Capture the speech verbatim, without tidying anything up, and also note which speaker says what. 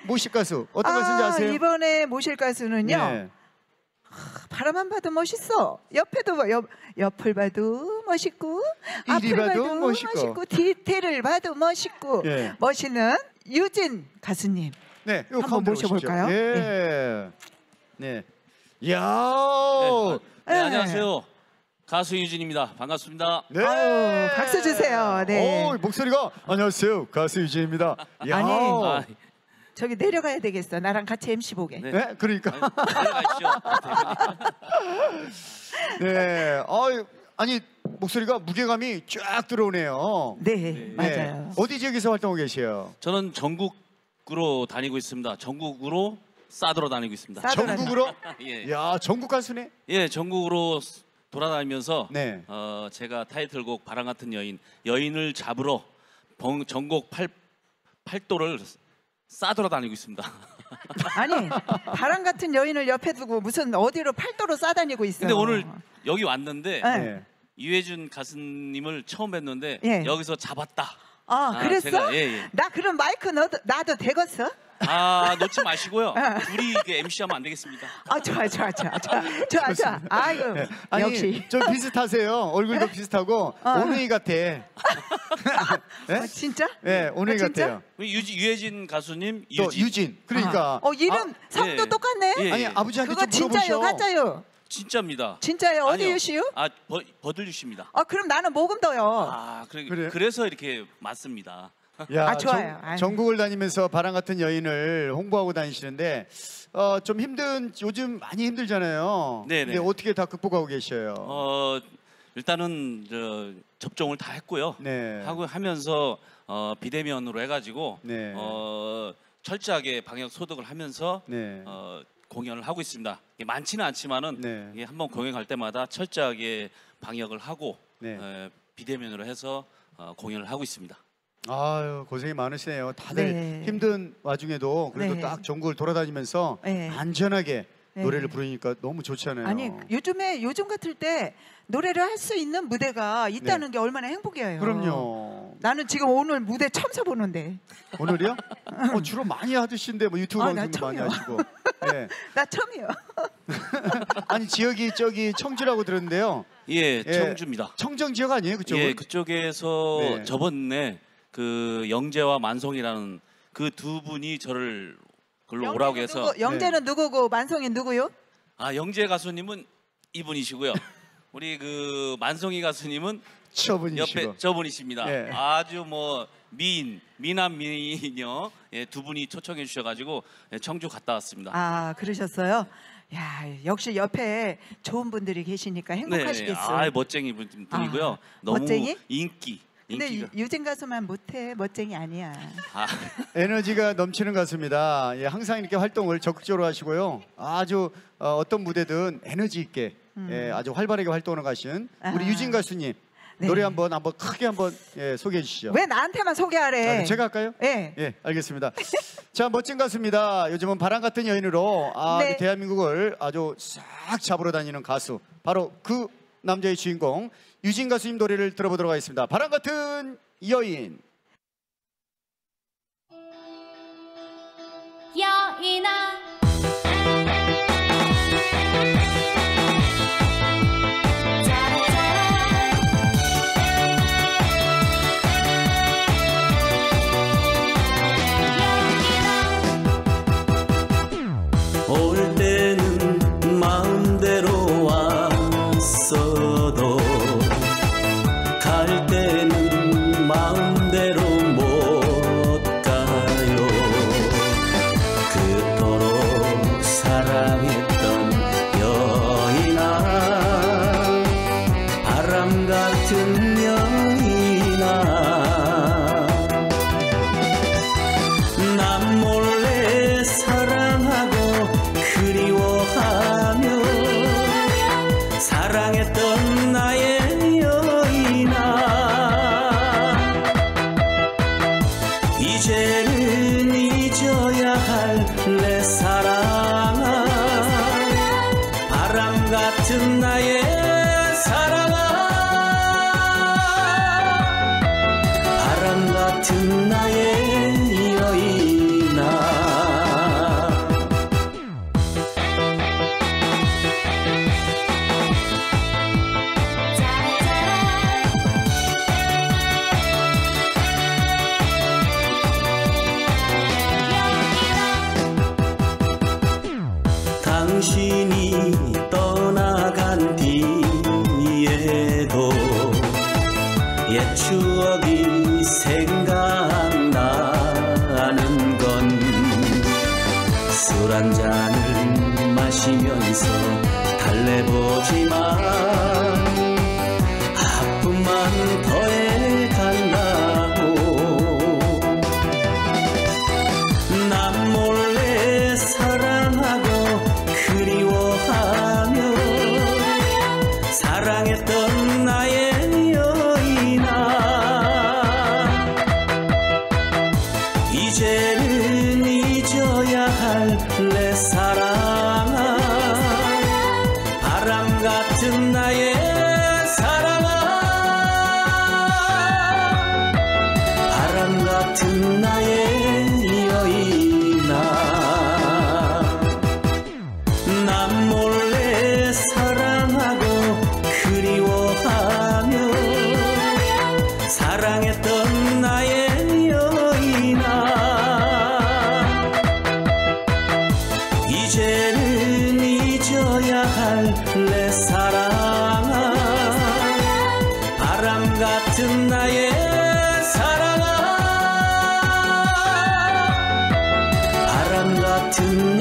Speaker 1: 모실 가수 어떤
Speaker 2: 아,
Speaker 1: 가수인지 아세요?
Speaker 2: 이번에 모실 가수는요.
Speaker 1: 네.
Speaker 2: 바라만 봐도 멋있어. 옆에도 봐, 옆, 옆을 봐도 멋있고
Speaker 1: 이리
Speaker 2: 앞을
Speaker 1: 봐도
Speaker 2: 봐도
Speaker 1: 멋있고.
Speaker 2: 멋있고 디테일을 봐도 멋있고
Speaker 1: 예.
Speaker 2: 멋있는 유진 가수님.
Speaker 1: 네, 이거
Speaker 2: 한번
Speaker 1: 가운데
Speaker 2: 모셔볼까요?
Speaker 1: 오십시오. 예. 네. 이야.
Speaker 3: 네, 네,
Speaker 2: 네.
Speaker 3: 안녕하세요. 가수 유진입니다. 반갑습니다.
Speaker 1: 네.
Speaker 2: 아유, 박수 주세요. 네.
Speaker 1: 오, 목소리가 안녕하세요. 가수 유진입니다. 야.
Speaker 2: 아니.
Speaker 3: 아,
Speaker 2: 저기 내려가야 되겠어. 나랑 같이 엠씨 보게.
Speaker 3: 네.
Speaker 1: 네, 그러니까.
Speaker 3: 들어가시죠.
Speaker 1: 네. 아유, 아니 목소리가 무게감이 쫙 들어오네요.
Speaker 2: 네,
Speaker 3: 네.
Speaker 2: 맞아요.
Speaker 1: 어디 지역에서 활동하고 계세요?
Speaker 3: 저는 전국으로 다니고 있습니다. 전국으로 싸들어 다니고 있습니다.
Speaker 2: 싸돌아
Speaker 1: 전국으로?
Speaker 3: 예.
Speaker 1: 야, 전국 가수네.
Speaker 3: 예, 전국으로 돌아다니면서
Speaker 1: 네.
Speaker 3: 어, 제가 타이틀곡 바람 같은 여인, 여인을 잡으러 번, 전국 팔 팔도를 싸돌아 다니고 있습니다.
Speaker 2: 아니, 바람 같은 여인을 옆에 두고 무슨 어디로 팔도로 싸다니고 있어요.
Speaker 3: 근데 오늘 여기 왔는데
Speaker 2: 네.
Speaker 1: 네.
Speaker 3: 유해준 가수님을 처음 뵀는데
Speaker 2: 예.
Speaker 3: 여기서 잡았다.
Speaker 2: 아,
Speaker 3: 아,
Speaker 2: 그랬어?
Speaker 3: 제가, 예, 예.
Speaker 2: 나 그럼 마이크 너도, 나도 되겠어?
Speaker 3: 아, 놓지 마시고요. 둘이 이게 엠씨하면 안 되겠습니다.
Speaker 2: 아, 좋아, 좋아, 좋아, 좋아, 좋아, 좋아. 아이고,
Speaker 1: 아니,
Speaker 2: 역시.
Speaker 1: 좀 비슷하세요. 얼굴도 비슷하고
Speaker 2: 어.
Speaker 1: 오누이 같아. 네?
Speaker 2: 어, 진짜?
Speaker 1: 네, 오누이
Speaker 2: 아, 진짜?
Speaker 1: 같아요.
Speaker 3: 우리 유지, 유해진 가수님
Speaker 1: 또
Speaker 3: 유진.
Speaker 1: 유진. 그러니까.
Speaker 2: 어, 이름
Speaker 1: 아,
Speaker 2: 성도
Speaker 3: 예.
Speaker 2: 똑같네.
Speaker 3: 예.
Speaker 1: 아니 아버지한테
Speaker 2: 그거
Speaker 1: 좀 물어보셔.
Speaker 2: 진짜요, 가짜요?
Speaker 3: 진짜입니다.
Speaker 2: 진짜요? 어디
Speaker 3: 아니요.
Speaker 2: 유시요?
Speaker 3: 아, 버, 버들유씨입니다.
Speaker 2: 아, 그럼 나는 모금도요.
Speaker 3: 아, 그래,
Speaker 1: 그래요?
Speaker 3: 그래서 이렇게 맞습니다.
Speaker 1: 야,
Speaker 2: 아, 좋아요.
Speaker 1: 전,
Speaker 2: 아유.
Speaker 1: 전국을 다니면서 바람 같은 여인을 홍보하고 다니시는데 어, 좀 힘든 요즘 많이 힘들잖아요.
Speaker 3: 네네.
Speaker 1: 근데 어떻게 다 극복하고 계셔요?
Speaker 3: 어, 일단은 저, 접종을 다 했고요.
Speaker 1: 네.
Speaker 3: 하고 하면서 어, 비대면으로 해가지고
Speaker 1: 네.
Speaker 3: 어, 철저하게 방역 소독을 하면서
Speaker 1: 네.
Speaker 3: 어, 공연을 하고 있습니다. 이게 많지는 않지만은
Speaker 1: 네.
Speaker 3: 이게 한번 공연 갈 때마다 철저하게 방역을 하고
Speaker 1: 네.
Speaker 3: 어, 비대면으로 해서 어, 공연을 하고 있습니다.
Speaker 1: 아유, 고생이 많으시네요. 다들
Speaker 2: 네.
Speaker 1: 힘든 와중에도 그래도
Speaker 2: 네.
Speaker 1: 딱 전국을 돌아다니면서
Speaker 2: 네.
Speaker 1: 안전하게
Speaker 2: 네.
Speaker 1: 노래를 부르니까 너무 좋잖아요.
Speaker 2: 아니, 요즘에 요즘 같을 때 노래를 할 수 있는 무대가 있다는 게 얼마나 행복이에요.
Speaker 1: 네. 그럼요.
Speaker 2: 나는 지금 오늘 무대 처음 서보는데.
Speaker 1: 오늘이요? 어, 주로 많이 하듯인데 뭐 유튜브
Speaker 2: 아, 나
Speaker 1: 방송도 많이
Speaker 2: 처음이요.
Speaker 1: 하시고. 네.
Speaker 2: 나 처음이요.
Speaker 1: 아니 지역이 저기 청주라고 들었는데요.
Speaker 3: 예,
Speaker 1: 예.
Speaker 3: 청주입니다.
Speaker 1: 청정 지역 아니에요, 그쪽은?
Speaker 3: 예, 그쪽에서
Speaker 1: 네.
Speaker 3: 저번에 그 영재와 만송이라는 그 두 분이 저를 글로 오라고
Speaker 2: 영재는
Speaker 3: 해서
Speaker 2: 누구, 영재는 누구고 만성이 누구요?
Speaker 3: 아, 영재 가수님은 이분이시고요. 우리 그 만송이 가수님은
Speaker 1: 처분이시고.
Speaker 3: 옆에 저분이십니다.
Speaker 1: 예.
Speaker 3: 아주 뭐 미인, 미남 미녀 예, 두 분이 초청해 주셔가지고 예, 청주 갔다 왔습니다.
Speaker 2: 아, 그러셨어요? 야, 역시 옆에 좋은 분들이 계시니까 행복하시겠어요.
Speaker 3: 아, 멋쟁이 분, 분이고요.
Speaker 2: 아,
Speaker 3: 너무
Speaker 2: 멋쟁이?
Speaker 3: 인기.
Speaker 2: 근데
Speaker 3: 인기가.
Speaker 2: 유- 유진 가수만 못해. 멋쟁이 아니야.
Speaker 3: 아,
Speaker 1: 에너지가 넘치는 가수입니다. 예, 항상 이렇게 활동을 적극적으로 하시고요. 아주 어, 어떤 무대든 에너지 있게 예, 아주 활발하게 활동을 하신 우리
Speaker 2: 아.
Speaker 1: 유진 가수님
Speaker 2: 네.
Speaker 1: 노래 한번 한번 크게 한번 예, 소개해 주시죠.
Speaker 2: 왜 나한테만 소개하래?
Speaker 1: 아, 제가 할까요?
Speaker 2: 예.
Speaker 1: 예, 알겠습니다. 자, 멋진 가수입니다. 요즘은 바람 같은 여인으로 아,
Speaker 2: 네.
Speaker 1: 대한민국을 아주 싹 잡으러 다니는 가수. 바로 그 남자의 주인공 유진 가수님 노래를 들어보도록 하겠습니다. 바람 같은 여인.
Speaker 4: 여인아
Speaker 5: 올 때는 마음대로 왔어도 갈 때는 마음대로 못 가요. 그토록 사랑했던 여인아, 바람 같은 여인아, 남 몰래 사랑하고 그리워하며 사랑했던 나의 여인아, 이제는 잊어야 할 내 사랑아, 바람 같은 나의 사랑아, 바람 같은 나의 여인아. 술 한 잔을 마시면서 달래보지만 아픔만 더해간다고. 남 몰래 사랑하고 그리워하며 사랑했던 나의 여인아, 이제는 잊어야 할 내 사랑아, 바람 같은 나의 사랑아, 바람 같은 나의 여인아. 남 몰래 사랑하고 그리워하며 사랑했던 나의 여인아, 이제는 잊어야 할 내 사랑아, 바람 같은 나의 사랑아, 바람 같은